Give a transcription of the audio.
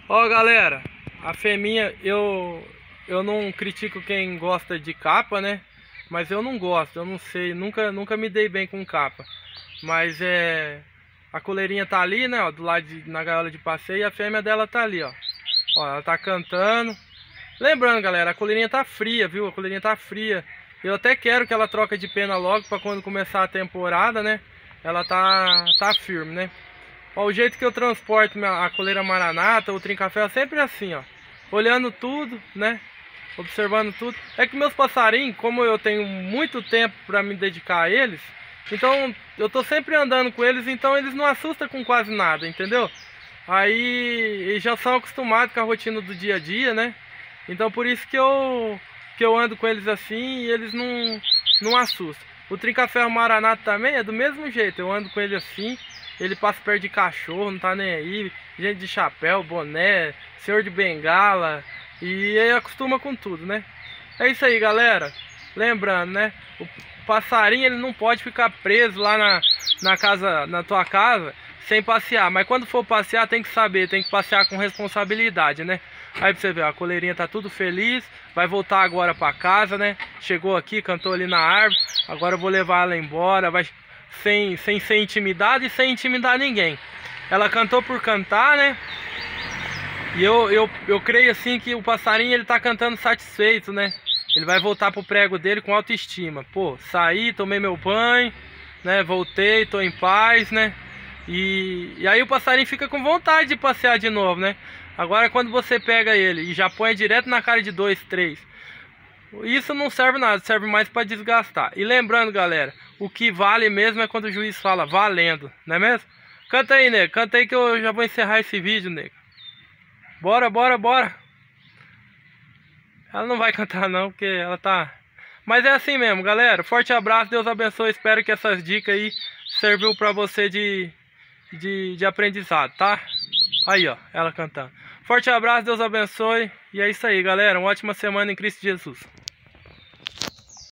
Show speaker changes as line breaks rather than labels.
Ó, galera, a fêmea, eu não critico quem gosta de capa, né? Mas eu não gosto, eu não sei, nunca me dei bem com capa. Mas a coleirinha tá ali, né, ó, do lado na gaiola de passeio, e a fêmea dela tá ali, ó. Ó, ela tá cantando. Lembrando, galera, a coleirinha tá fria, viu? A coleirinha tá fria. Eu até quero que ela troque de pena logo pra quando começar a temporada, né? Ela tá firme, né? Ó, o jeito que eu transporto a coleira maranata, o trincafé, é sempre assim, ó. Olhando tudo, né? Observando tudo. É que meus passarinhos, como eu tenho muito tempo para me dedicar a eles, então eu tô sempre andando com eles, então eles não assustam com quase nada, entendeu? Aí eles já são acostumados com a rotina do dia a dia, né? Então por isso que eu ando com eles assim e eles não assustam. O trinca-ferro maranata também é do mesmo jeito, eu ando com ele assim. Ele passa perto de cachorro, não tá nem aí. Gente de chapéu, boné, senhor de bengala. E aí acostuma com tudo, né? É isso aí, galera. Lembrando, né? O passarinho ele não pode ficar preso lá na tua casa sem passear. Mas quando for passear tem que saber, tem que passear com responsabilidade, né? Aí pra você ver, a coleirinha tá tudo feliz. Vai voltar agora pra casa, né? Chegou aqui, cantou ali na árvore. Agora eu vou levar ela embora. Vai sem ser intimidada e sem intimidar ninguém. Ela cantou por cantar, né? E eu creio assim que o passarinho ele tá cantando satisfeito, né? Ele vai voltar pro prego dele com autoestima. Pô, saí, tomei meu banho, né? Voltei, tô em paz, né? E aí o passarinho fica com vontade de passear de novo, né? Agora quando você pega ele e já põe direto na cara de 2, 3, isso não serve nada, serve mais para desgastar. E lembrando, galera, o que vale mesmo é quando o juiz fala valendo, não é mesmo? Canta aí, nego, canta aí que eu já vou encerrar esse vídeo, nego. Bora, bora, bora. Ela não vai cantar não, porque ela tá... Mas é assim mesmo, galera. Forte abraço, Deus abençoe. Espero que essas dicas aí serviu para você de aprendizado, tá? Aí, ó, ela cantando. Forte abraço, Deus abençoe. E é isso aí, galera. Uma ótima semana em Cristo Jesus.